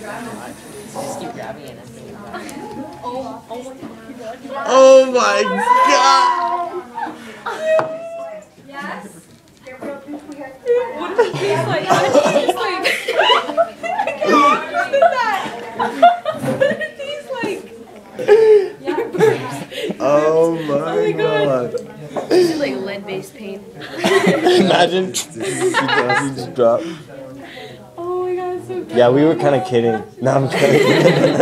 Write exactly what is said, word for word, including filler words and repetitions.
Just keep grabbing it. Oh, oh my god. Oh my god! Yes? What does it taste like? What does it taste like? What is that? What does it taste like? Oh my god. This is like lead-based paint. Imagine. She just dropped. Oh my god, it's so good. Yeah, we were kind of kidding. No, I'm kidding.